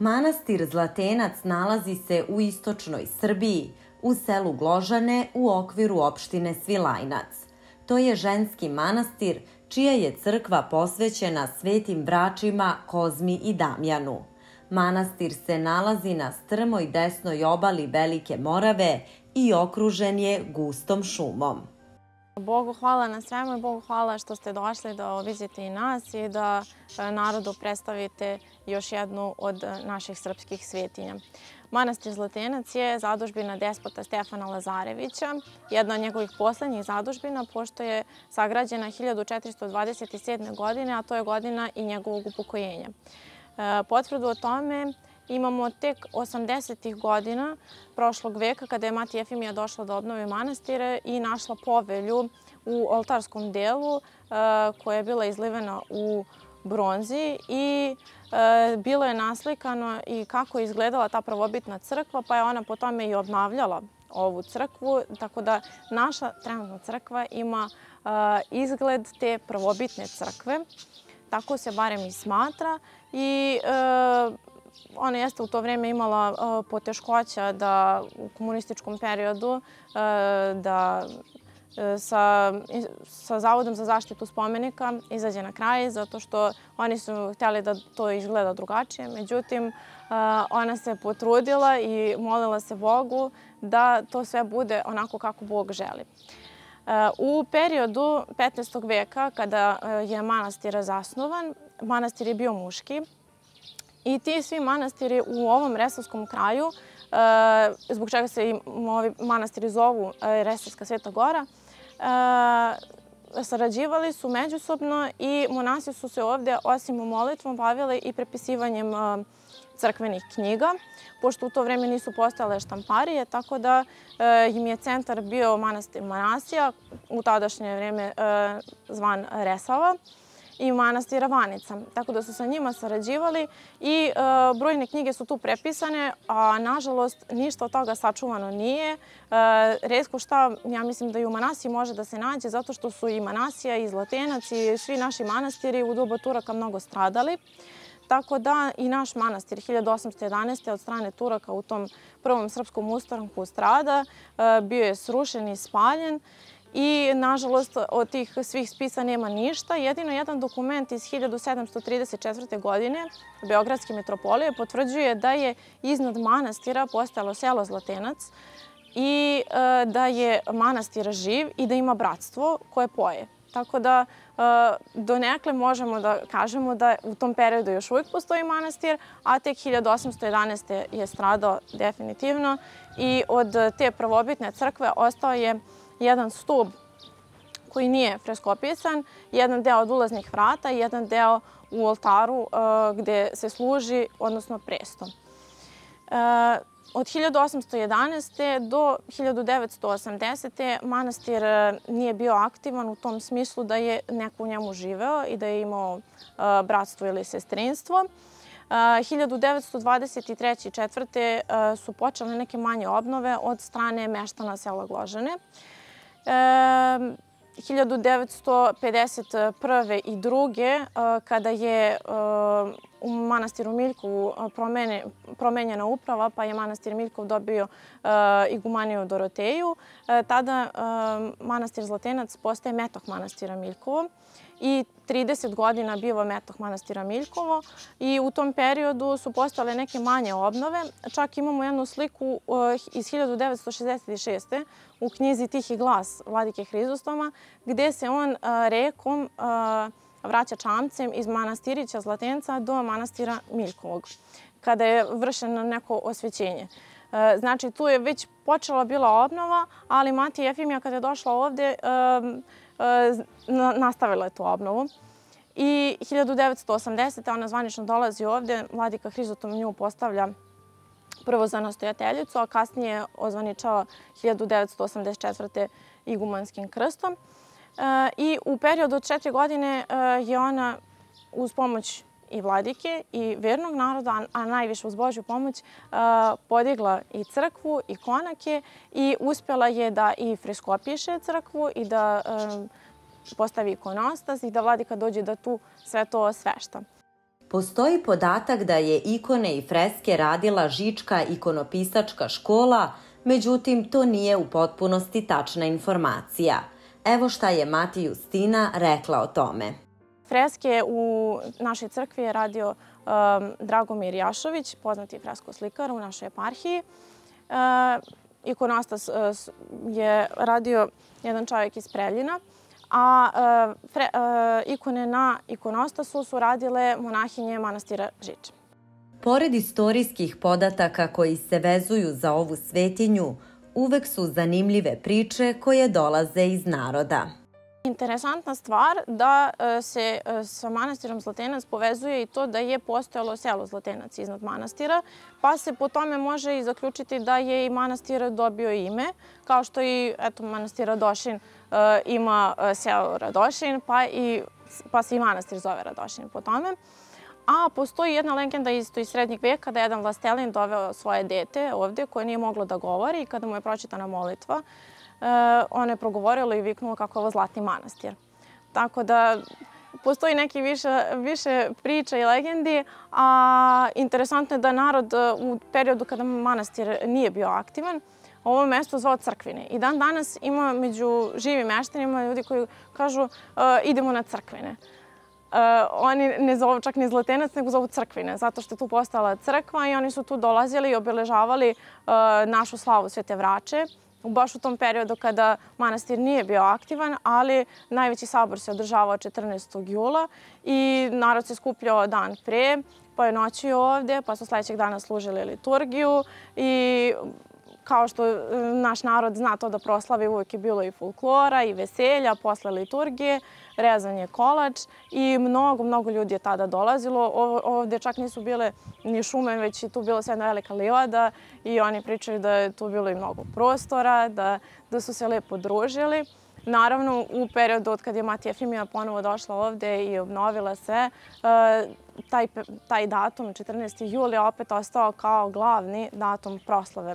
Manastir Zlatenac nalazi se u istočnoj Srbiji, u selu Gložane u okviru opštine Svilajnac. To je ženski manastir čija je crkva posvećena svetim braćima Kozmi i Damjanu. Manastir se nalazi na strmoj desnoj obali Velike Morave i okružen je gustom šumom. Bogu hvala na svemu i Bogu hvala što ste došli da obiđete i nas i da narodu predstavite još jednu od naših srpskih svetinja. Manastir Zlatenac je zadužbina despota Stefana Lazarevića, jedna od njegovih poslednjih zadužbina, pošto je sagrađena 1427. godine, a to je godina i njegovog upokojenja. Potvrdu o tome imamo tek 80. godina prošlog veka, kada je mati Jefimija došla da obnovi manastire i našla povelju u oltarskom delu koja je bila izlivena u bronzi i bilo je naslikano i kako je izgledala ta prvobitna crkva, pa je ona po tome i obnavljala ovu crkvu, tako da naša trenutna crkva ima izgled te prvobitne crkve. Tako se barem i smatra i ona jeste u to vreme imala poteškoća da u komunističkom periodu da sa Zavodom za zaštitu spomenika izađe na kraj, zato što oni su htjeli da to izgleda drugačije. Međutim, ona se potrudila i molila se Bogu da to sve bude onako kako Bog želi. U periodu 15. veka, kada je manastir zasnovan, manastir je bio muški i ti svi manastiri u ovom resavskom kraju, zbog čega se i ovi manastiri zovu Resavska Sveta Gora, sarađivali su međusobno i monasi su se ovdje osim molitvom bavili i prepisivanjem crkvenih knjiga, pošto u to vreme nisu postojale štamparije, tako da im je centar bio manastir Manasija, u tadašnje vreme zvan Resava, i manastir Ravanica. Tako da su sa njima sarađivali i brojne knjige su tu prepisane, a nažalost ništa od toga sačuvano nije. Retko šta, ja mislim da i u Manasiji može da se nađe, zato što su i Manasija i Zlatenac i svi naši manastiri u doba Turaka mnogo stradali. Tako da i naš manastir 1811. od strane Turaka u tom prvom srpskom ustanku strada, bio je srušen i spaljen i nažalost od tih svih spisa nema ništa. Jedino jedan dokument iz 1734. godine Beogradske metropolije potvrđuje da je iznad manastira postojalo selo Zlatenac i da je manastir živ i da ima bratstvo koje poje. Tako da donekle možemo da kažemo da u tom periodu još uvijek postoji manastir, a tek 1811. je stradao definitivno i od te prvobitne crkve ostao je jedan stub koji nije freskopisan, jedan deo od ulaznih vrata i jedan deo u oltaru gde se služi, odnosno presto. Od 1811. do 1980. manastir nije bio aktivan u tom smislu da je neko u njemu živeo i da je imao bratstvo ili sestrinstvo. 1923. i 1924. su počele neke manje obnove od strane meštana sela Gložane. 1951. i 1952. Kada je u manastiru Miljkovu promenjena uprava, pa je manastir Miljkov dobio igumaniju Doroteju, tada manastir Zlatenac postaje metoh manastira Miljkovo i 30 godina biva metoh manastira Miljkovo i u tom periodu su postale neke manje obnove. Čak imamo jednu sliku iz 1966. u knjizi Tihi glas vladike Hrizostoma, gde se on rekom vraća čamcem iz manastirića Zlatenca do manastira Miljkovog, kada je vršeno neko osvećenje. Znači, tu je već počela bila obnova, ali mati Jefimija kada je došla ovdje, nastavila je tu obnovu. I 1980. ona zvanično dolazi ovdje, vladika Hrizostom nju postavlja prvo za nastojateljicu, a kasnije ozvaničava 1984. igumanskim krstom. I u periodu od 4 godine je ona uz pomoć i vladike i vernog naroda, a najviše uz Božju pomoć, podigla i crkvu i konake i uspjela je da i freskopiše crkvu i da postavi ikonostas i da vladika dođe da tu sve to osvešta. Postoji podatak da je ikone i freske radila Žička ikonopisačka škola, međutim to nije u potpunosti tačna informacija. Evo šta je Mati Justina rekla o tome. Freske u našoj crkvi je radio Dragomir Jašović, poznati freskoslikar u našoj eparhiji. Ikonostas je radio jedan čovjek iz Preljina, a ikone na ikonostasu su radile monahinje manastira Žiča. Pored istorijskih podataka koji se vezuju za ovu svetinju, uvek su zanimljive priče koje dolaze iz naroda. Interesantna stvar da se sa manastirom Zlatenac povezuje i to da je postojalo selo Zlatenac iznad manastira, pa se po tome može i zaključiti da je i manastir dobio ime, kao što i manastir Radošin ima selo Radošin, pa se i manastir zove Radošin po tome. A postoji jedna legenda isto iz srednjeg veka da je jedan vlastelin doveo svoje dete ovdje koje nije moglo da govori i kada mu je pročitana molitva, ono je progovorilo i viknulo kako je ovo zlatni manastir. Tako da postoji neki više priča i legendi, a interesantno je da narod u periodu kada manastir nije bio aktivan, ovo mesto zvao Crkvine. I dan danas ima među živim meštanima ljudi koji kažu idemo na Crkvine. Oni ne zovu čak ni Zlatenac, nego zovu Crkvine, zato što je tu postala crkva i oni su tu dolazili i obeležavali našu slavu Svete Vrače. Baš u tom periodu kada manastir nije bio aktivan, ali najveći sabor se održavao 14. jula i narod se skupljao dan pre, pa je noćio ovdje, pa su sljedećeg dana služili liturgiju i kao što naš narod zna to da proslavi, uvijek je bilo i folklora i veselja posle liturgije, rezanje kolač i mnogo ljudi je tada dolazilo. Ovdje čak nisu bile ni šume, već je tu bila jedna velika livada i oni pričaju da je tu bilo i mnogo prostora, da su se lepo družili. Naravno, u periodu od kad je Mati Jefimija ponovo došla ovdje i obnovila sve, taj datum, 14. jul, je opet ostao kao glavni datum proslave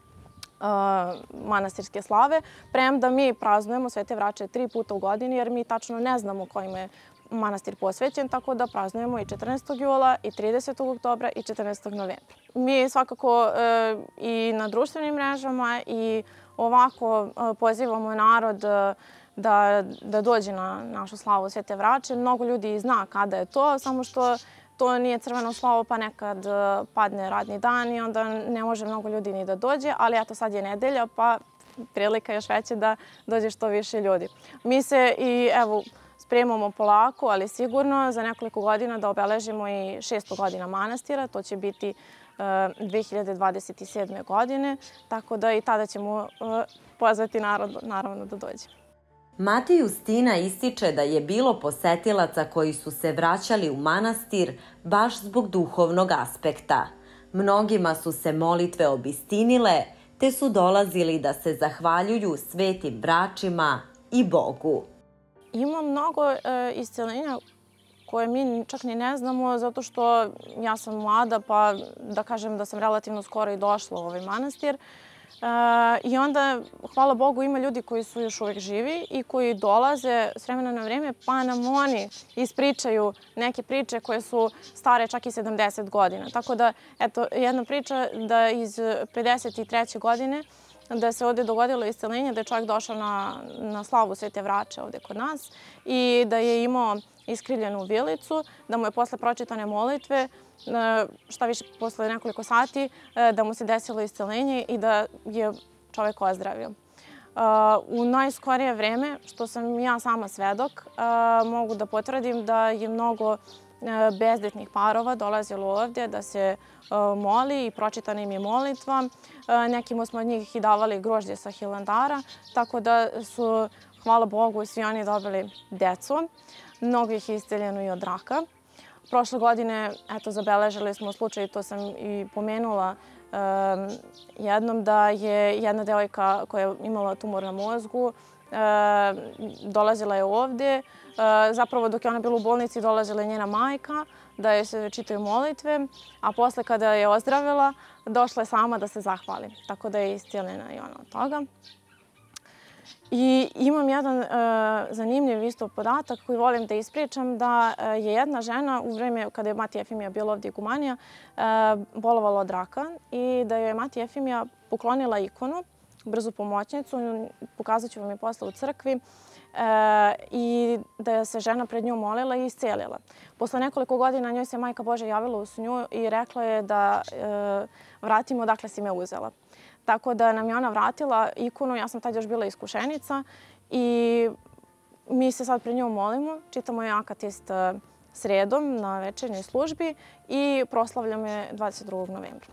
manastirske slave, premda mi praznujemo Svete Vrače 3 puta u godini, jer mi tačno ne znamo kojim je manastir posvećen, tako da praznujemo i 14. jula, i 30. oktobra, i 14. novembra. Mi svakako i na društvenim mrežama i ovako pozivamo narod da dođe na našu slavu Svete Vrače. Mnogo ljudi zna kada je to, samo što to nije crveno slovo, pa nekad padne radni dan i onda ne može mnogo ljudi ni da dođe, ali eto sad je nedelja, pa prilika još veća da dođe što više ljudi. Mi se i evo spremamo polako, ali sigurno za nekoliko godina da obeležimo i 600 godina manastira, to će biti 2027. godine, tako da i tada ćemo pozvati narod naravno da dođe. Mati Justina ističe da je bilo posetilaca koji su se vraćali u manastir baš zbog duhovnog aspekta. Mnogima su se molitve obistinile, te su dolazili da se zahvaljuju svetim vračima i Bogu. Ima mnogo isceljenja koje mi čak ni ne znamo, zato što ja sam mlada, pa da kažem da sam relativno skoro i došla u ovaj manastir. I onda, hvala Bogu, ima ljudi koji su još uvijek živi i koji dolaze s vremena na vrijeme, pa nam oni ispričaju neke priče koje su stare čak i 70 godina. Tako da, eto, jedna priča da iz 53. godine da se ovdje dogodilo isceljenje, da je čovjek došao na slavu Svete Vrače ovdje kod nas i da je imao iskrivljenu vilicu, da mu je posle pročitane molitve, šta više posle nekoliko sati, da mu se desilo isceljenje i da je čovjek ozdravio. U najskorije vreme, što sam ja sama svedok, mogu da potvrdim da je mnogo bezdetnih parova dolazilo ovdje da se moli i pročitana im je molitva. Nekima smo od njih i davali grožđe sa Hilandara, tako da su, hvala Bogu, svi oni dobili decu. Mnogo ih je isceljeno i od raka. Prošle godine, eto, zabeležili smo slučaj, to sam i pomenula jednom, da je jedna devojka koja je imala tumor na mozgu, dolazila je ovdje. Zapravo dok je ona bila u bolnici dolazila je njena majka da joj se čitaju molitve, a posle kada je ozdravila došla je sama da se zahvali. Tako da je iscijeljena i ona od toga. I imam jedan zanimljiv isto podatak koji volim da ispričam, da je jedna žena u vreme kada je mati Efimija bila ovdje igumanija bolovala od raka i da je mati Efimija poklonila ikonu, brzu pomoćnicu, pokazat ću vam je posle u crkvi, i da se žena pred njom molila i iscelila. Posle nekoliko godina njoj se Majka Božja javila u snju i rekla je da vratimo odakle si me uzela. Tako da nam je ona vratila ikonu, ja sam tad još bila iskušenica i mi se sad pred njom molimo, čitamo je akatist sredom na večernjoj službi i proslavljamo je 22. novembra.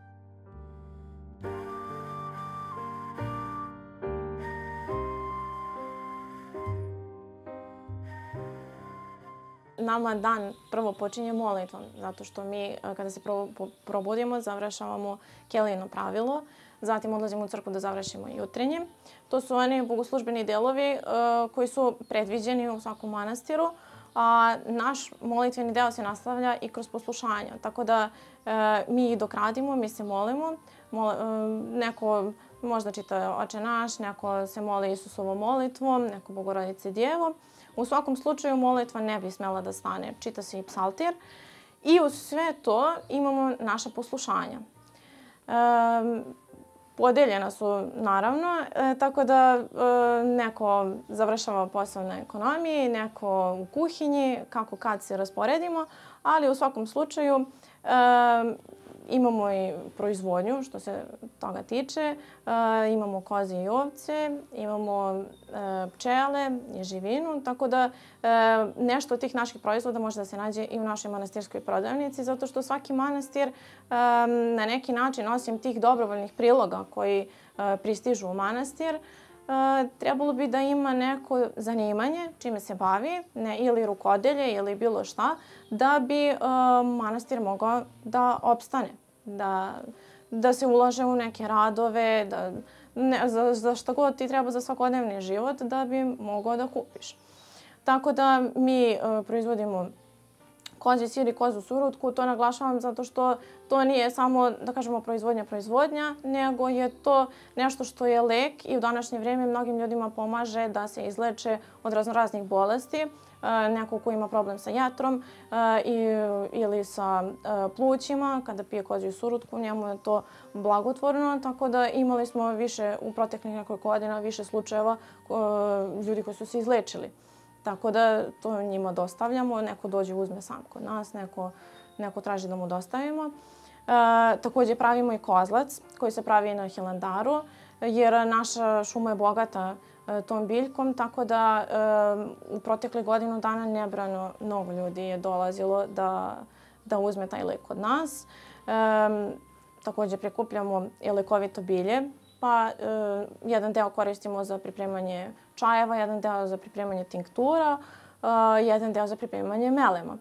Nama dan prvo počinje molitvom, zato što mi kada se probudimo završavamo Kelijino pravilo, zatim odlazimo u crkvu da završimo jutrenje. To su oni bogoslužbeni delovi koji su predviđeni u svakom manastiru, a naš molitveni deo se nastavlja i kroz poslušanja. Tako da mi dok radimo, mi se molimo. Neko možda čita Oče naš, neko se moli Isusovom molitvom, neko Bogorodice Djevo. U svakom slučaju molitva ne bi smela da stane. Čita se i psaltir. I uz sve to imamo naša poslušanja. Podeljena su naravno, tako da neko završava posao na ekonomiji, neko u kuhinji, kako kad se rasporedimo, ali u svakom slučaju imamo i proizvodnju što se toga tiče, imamo koze i ovce, imamo pčele i živinu, tako da nešto od tih naših proizvoda može da se nađe i u našoj manastirskoj prodavnici, zato što svaki manastir na neki način, osim tih dobrovoljnih priloga koji pristižu u manastir, trebalo bi da ima neko zanimanje čime se bavi, ili rukodelje ili bilo šta, da bi manastir mogao da opstane, da se ulaže u neke radove, za šta god ti treba za svakodnevni život da bi mogao da kupiš. Tako da mi proizvodimo kozji sir i kozju surutku, to naglašavam zato što to nije samo, da kažemo, proizvodnja, nego je to nešto što je lek i u današnje vrijeme mnogim ljudima pomaže da se izleče od raznoraznih bolesti. Neko ko ima problem sa jetrom ili sa plućima, kada pije kozju surutku, njemu je to blagotvorno, tako da imali smo više u proteklih nekoliko godina više slučajeva ljudi koji su se izlečili. Tako da to njima dostavljamo, neko dođe uzme sam kod nas, neko traži da mu dostavimo. Također pravimo i kozlac koji se pravi na Hilandaru, jer naša šuma je bogata tom biljkom, tako da u proteklih godinu dana nebrojano mnogo ljudi je dolazilo da uzme taj lek kod nas. Također prikupljamo i lekovito bilje, pa jedan deo koristimo za pripremanje čajeva, jedan deo za pripremanje tinktura, jedan deo za pripremanje melema.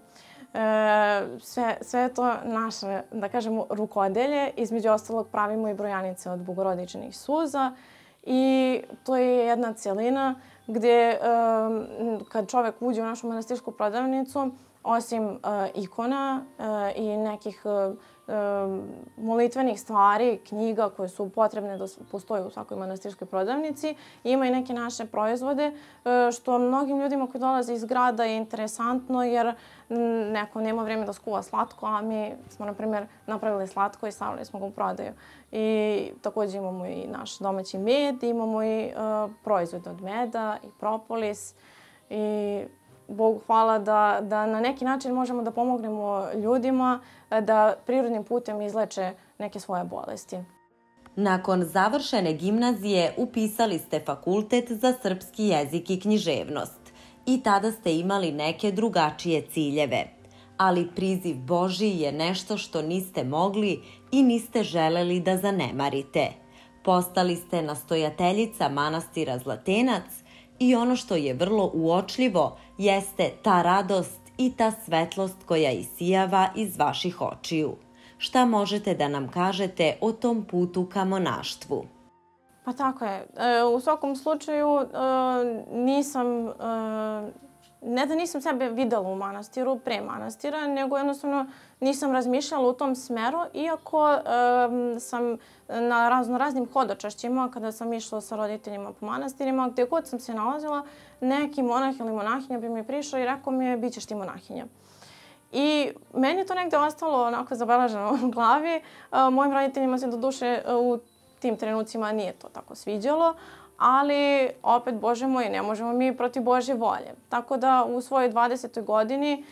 Sve to naše, da kažemo, rukodelje. Između ostalog pravimo i brojanice od bogorodičnih suza i to je jedna cijelina gdje kad čovjek uđe u našu manastirsku prodavnicu, osim ikona i nekih molitvenih stvari, knjiga koje su potrebne da postoje u svakoj manastirskoj prodavnici. Ima i neke naše proizvode, što mnogim ljudima koji dolaze iz grada je interesantno jer neko nema vrijeme da skuva slatko, a mi smo, na primjer, napravili slatko i stavili smo ga u prodaju. I također imamo i naš domaći med, imamo i proizvode od meda i propolis i Bogu hvala da na neki način možemo da pomognemo ljudima da prirodnim putem izleče neke svoje bolesti. Nakon završene gimnazije upisali ste Fakultet za srpski jezik i književnost i tada ste imali neke drugačije ciljeve. Ali priziv Božji je nešto što niste mogli i niste želeli da zanemarite. Postali ste nastojateljica manastira Zlatenac i ono što je vrlo uočljivo jeste ta radost i ta svetlost koja isijava iz vaših očiju. Šta možete da nam kažete o tom putu ka monaštvu? Pa tako je. U svakom slučaju nisam ne da nisam sebe videla u manastiru, pre manastira, nego jednostavno nisam razmišljala u tom smeru, iako sam na raznoraznim hodočašćima, kada sam išla sa roditeljima po manastirima, gdje god sam se nalazila, neki monah ili monahinja bi mi prišao i rekao mi je bit ćeš ti monahinja. I meni je to negde ostalo onako zabeleženo u glavi. Mojim roditeljima se doduše u tim trenucima nije to tako sviđalo, ali opet, Bože moj, ne možemo mi protiv Božje volje. Tako da u svojoj 20. godini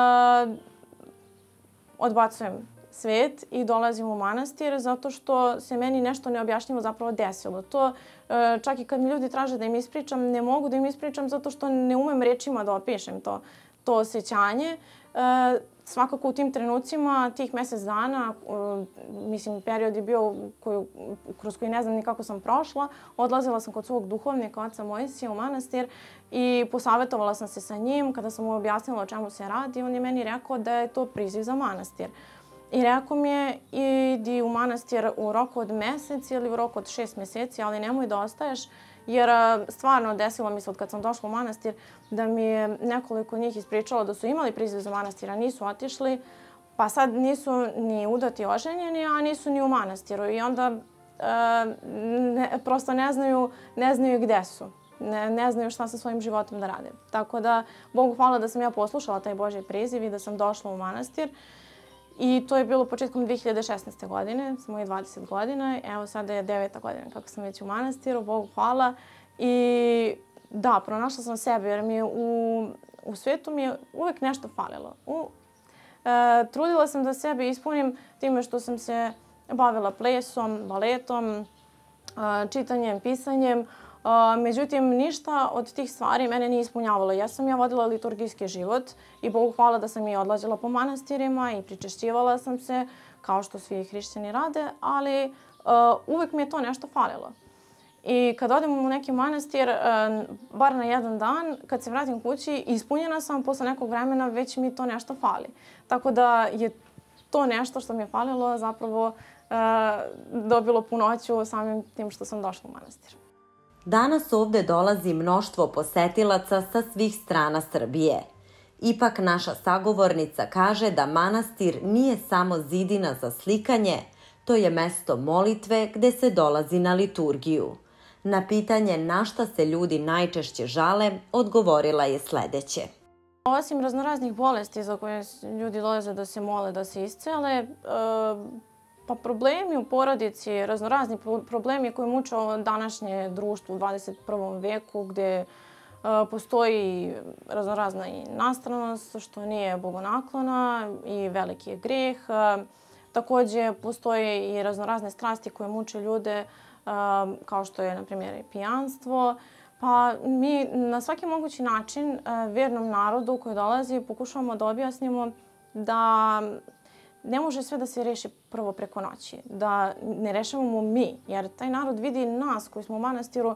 odbacujem svet i dolazim u manastir zato što se meni nešto neobjašnjivo zapravo desilo. To čak i kad mi ljudi traže da im ispričam, ne mogu da im ispričam zato što ne umem rečima da opišem to osjećanje. Svakako u tim trenucima, tih mjesec dana, mislim, period je bio kroz koji ne znam ni kako sam prošla, odlazila sam kod svog duhovnika, oca Mojsija, u manastir i posavjetovala sam se sa njim. Kada sam mu objasnila o čemu se radi, on je meni rekao da je to priziv za manastir. I rekao mi je, idi u manastir u roku od mjesec ili u roku od 6 mjeseci, ali nemoj da ostaješ, jer stvarno desilo mi se od kad sam došla u manastir da mi je nekoliko njih ispričalo da su imali priziv za manastir, a nisu otišli, pa sad nisu ni udati oženjeni, a nisu ni u manastiru. I onda prosto ne znaju gde su. Ne znaju šta sa svojim životom da rade. Tako da, Bogu hvala da sam ja poslušala taj Božji priziv i da sam došla u manastir. I to je bilo početkom 2016. godine, s mojih 20 godina. Evo sada je 9. godina kako sam već u manastiru, Bogu hvala. I da, pronašla sam sebe jer mi je u svijetu mi je uvek nešto falilo. Trudila sam da sebe ispunim time što sam se bavila plesom, baletom, čitanjem, pisanjem. Međutim, ništa od tih stvari mene nije ispunjavalo. Ja vodila liturgijski život i Bogu hvala da sam i odlazila po manastirima i pričešćivala sam se kao što svi hrišćani rade, ali uvek mi je to nešto falilo. I kad odem u neki manastir, bar na jedan dan, kad se vratim kući, ispunjena sam, posle nekog vremena već mi to nešto fali. Tako da je to nešto što mi je falilo zapravo dobilo punoću samim tim što sam došla u manastir. Danas ovde dolazi mnoštvo posetilaca sa svih strana Srbije. Ipak naša sagovornica kaže da manastir nije samo zidina za slikanje, to je mesto molitve gde se dolazi na liturgiju. Na pitanje na šta se ljudi najčešće žale, odgovorila je sledeće. Osim raznoraznih bolesti za koje ljudi dolaze da se mole, da se iscele, pa problemi u porodici, raznorazni problemi koji muče današnje društvo u 21. veku gdje postoji raznorazna i nastranost što nije bogonaklona i veliki je greh. Također postoje i raznorazne strasti koje muče ljude kao što je na primjer i pijanstvo. Pa mi na svaki mogući način vjernom narodu koji dolazi pokušavamo da objasnimo da ne može sve da se reši prvo preko noći, da ne rešavamo mi, jer taj narod vidi nas koji smo u manastiru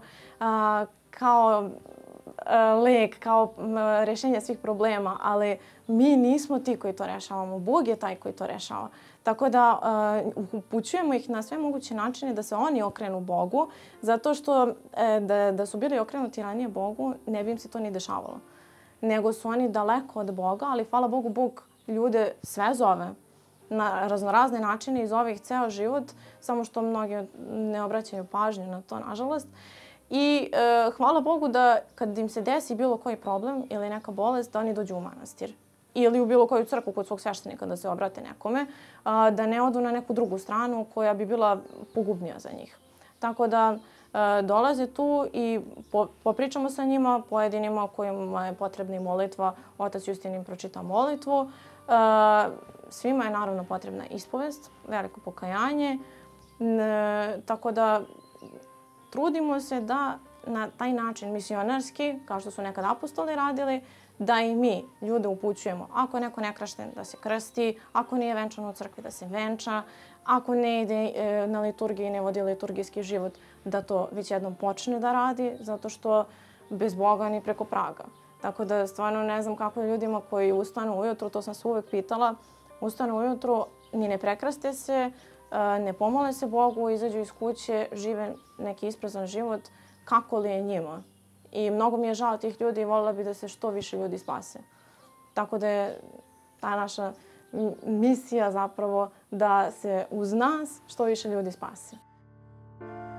kao lek, kao rešenje svih problema, ali mi nismo ti koji to rešavamo, Bog je taj koji to rešava. Tako da upućujemo ih na sve moguće načine da se oni okrenu Bogu, zato što da su bili okrenuti ranije Bogu, ne bi im se to ni dešavalo. Nego su oni daleko od Boga, ali hvala Bogu, Bog ljude sve zove na raznorazne načine i zove ih ceo život, samo što mnogi ne obraćaju pažnju na to, nažalost. I hvala Bogu da kad im se desi bilo koji problem ili neka bolest, da oni dođu u manastir. Ili u bilo koju crkvu kod svog sveštenika da se obrate nekome, da ne odu na neku drugu stranu koja bi bila pogubnija za njih. Tako da dolaze tu i popričamo sa njima, pojedinima kojima je potrebna i molitva. Otac Justin im pročita molitvu. Svima je naravno potrebna ispovest, veliko pokajanje. Tako da trudimo se da na taj način misionarski, kao što su nekad apostoli radili, da i mi ljude upućujemo. Ako je neko nekršten, da se krsti, ako nije venčan u crkvi, da se venča, ako ne ide na liturgiji i ne vodi liturgijski život, da to već jednom počne da radi, zato što bez Boga ni preko praga. Tako da stvarno ne znam kako je ljudima koji ustanu ujutru, to sam se uvek pitala, ustanu ujutru, ni ne prekraste se, ne pomole se Bogu, izađu iz kuće, žive neki isprazan život, kako li je njima? i mnogo mi je žao tih ljudi i voljela bi da se što više ljudi spase. Tako da je ta naša misija zapravo da se uz nas što više ljudi spase.